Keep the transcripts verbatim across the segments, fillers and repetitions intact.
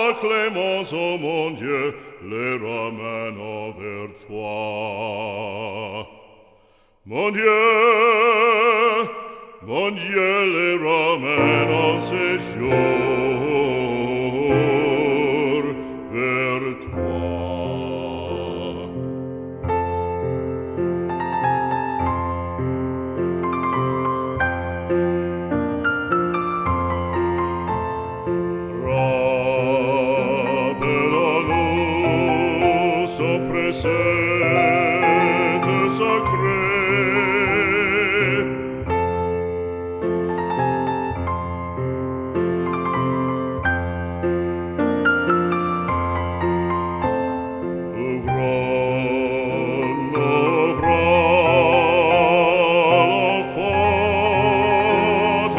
Clémence, ô mon Dieu, les ramène vers toi. Mon Dieu, mon Dieu, les ramène en séjour vers toi. Rappelons-nous son précepte sacré. Ouvrons nos bras, l'enfant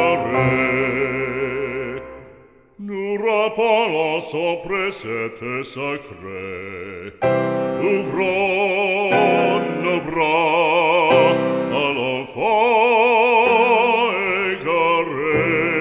égaré. Nous rappelons son précepte sacré. Ouvrons nos bras à l'enfant égaré.